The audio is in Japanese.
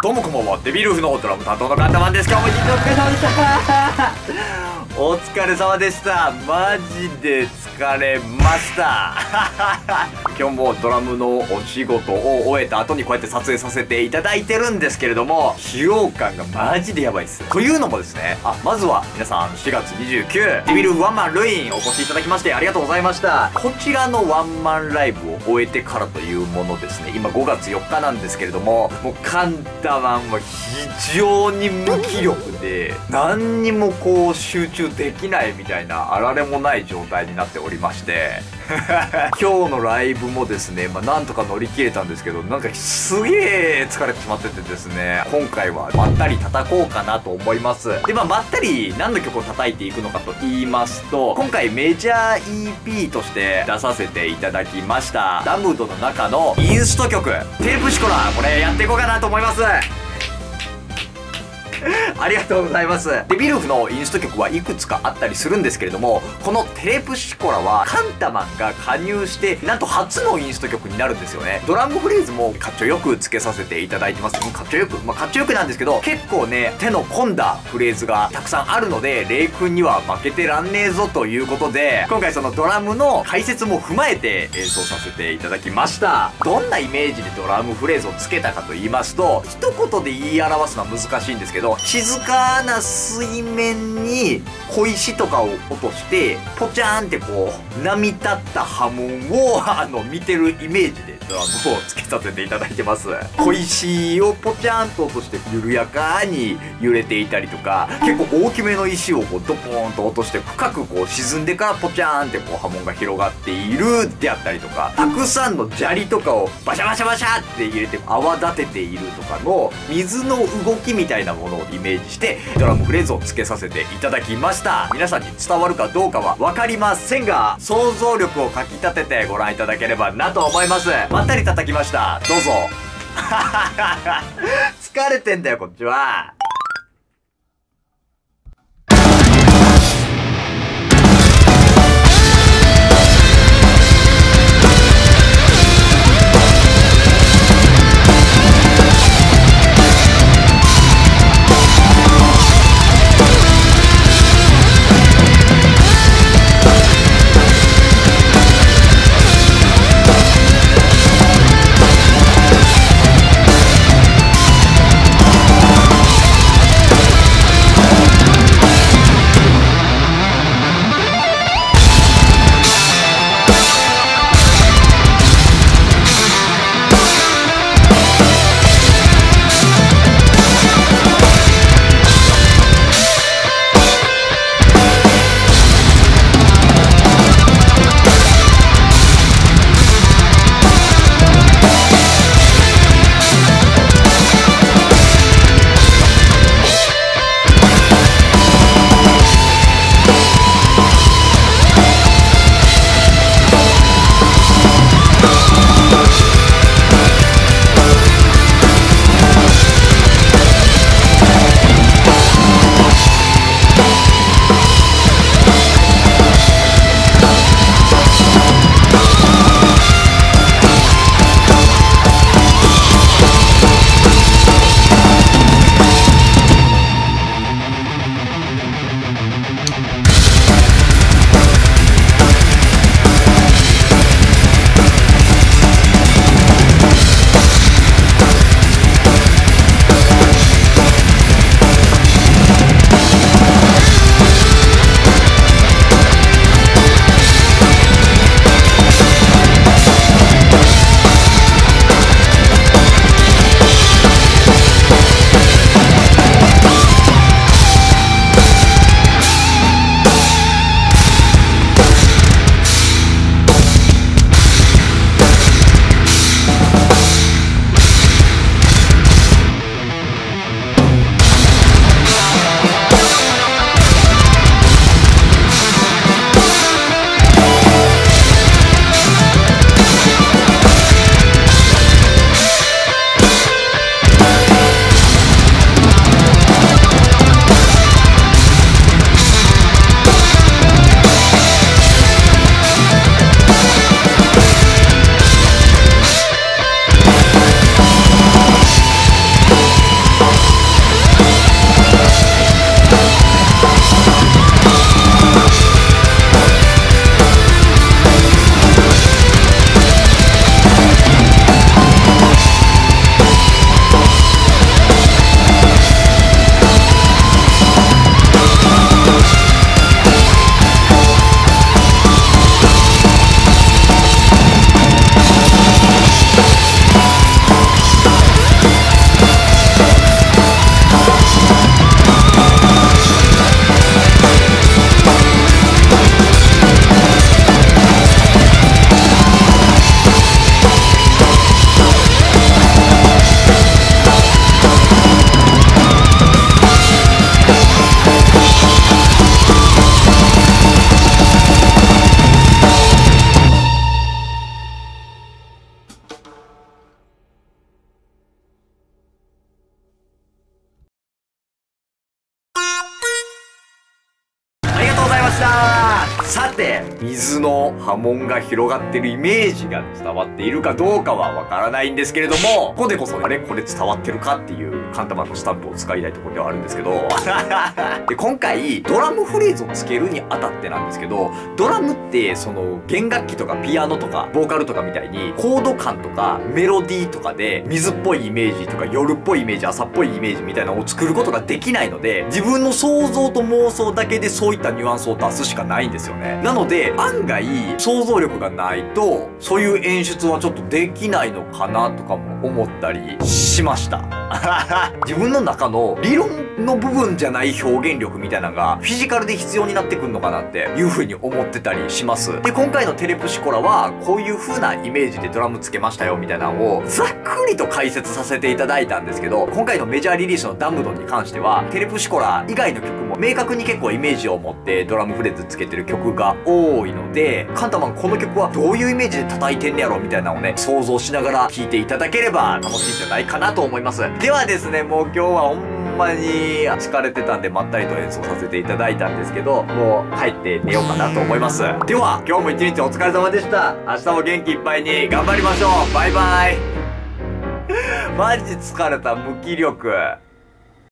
どうもこんばんは、デビルフのドラム担当のガンタマンです。今日も一日お疲れ様でしたお疲れ様でした。マジで疲れました今日もドラムのお仕事を終えた後にこうやって撮影させていただいてるんですけれども、疲労感がマジでやばいです。というのもですね、まずは皆さん4月29デビルワンマンルインお越しいただきましてありがとうございました。こちらのワンマンライブを終えてからというものですね、今5月4日なんですけれども、もうカンタマンは非常に無気力で何にもこう集中できないみたいなあられもない状態になっておりまして今日のライブもですね、なんとか乗り切れたんですけど、なんかすげえ疲れてしまっててですね、今回はまったり叩こうかなと思います。でまったり何の曲を叩いていくのかと言いますと、今回メジャー EP として出させていただきましたダムドの中のインスト曲テープシコラ、これやっていこうかなと思いますありがとうございます。デビルフのインスト曲はいくつかあったりするんですけれども、このテープシコラはカンタマンが加入してなんと初のインスト曲になるんですよね。ドラムフレーズもかっちょよくつけさせていただいてます。かっちょよくかっちょよくなんですけど、結構ね手の込んだフレーズがたくさんあるので、レイ君には負けてらんねえぞということで、今回そのドラムの解説も踏まえて演奏させていただきました。どんなイメージでドラムフレーズをつけたかと言いますと、一言で言い表すのは難しいんですけど、静かな水面に小石とかを落としてポチャーンってこう波立った波紋を見てるイメージでドラムをつけさせていただいてます。小石をポチャーンと落として緩やかに揺れていたりとか、結構大きめの石をこうドポーンと落として深くこう沈んでからポチャーンってこう波紋が広がっているであったりとか、たくさんの砂利とかをバシャバシャバシャって入れて泡立てているとかの水の動きみたいなものをイメージしてドラムフレーズをつけさせていただきました。皆さんに伝わるかどうかは分かりませんが、想像力をかき立ててご覧いただければなと思います。まったり叩きました。どうぞ疲れてんだよこっちは。 て、水の波紋が広がってるイメージが伝わっているかどうかはわからないんですけれども、ここでこそ、あれこれ伝わってるかっていうカンタマンのスタンプを使いたいところではあるんですけど、で、今回、ドラムフレーズをつけるにあたってなんですけど、ドラムって、その、弦楽器とかピアノとか、ボーカルとかみたいに、コード感とか、メロディーとかで、水っぽいイメージとか、夜っぽいイメージ、朝っぽいイメージみたいなのを作ることができないので、自分の想像と妄想だけでそういったニュアンスを出すしかないんですよね。なので、案外、想像力がないと、そういう演出はちょっとできないのかなとかも思ったりしました。自分の中の理論の部分じゃない表現力みたいなのがフィジカルで必要になってくるのかなっていう風に思ってたりします。で、今回のテレプシコラはこういう風なイメージでドラムつけましたよみたいなのをざっくりと解説させていただいたんですけど、今回のメジャーリリースのダムドンに関してはテレプシコラ以外の曲も明確に結構イメージを持ってドラムフレーズつけてる曲が多いので、カンタマンこの曲はどういうイメージで叩いてんねやろみたいなのをね、想像しながら聴いていただければ楽しいんじゃないかなと思います。ではですね、もう今日はほんまに疲れてたんでまったりと演奏させていただいたんですけど、もう帰って寝ようかなと思います。では、今日も一日お疲れ様でした。明日も元気いっぱいに頑張りましょう。バイバイ。マジ疲れた、無気力。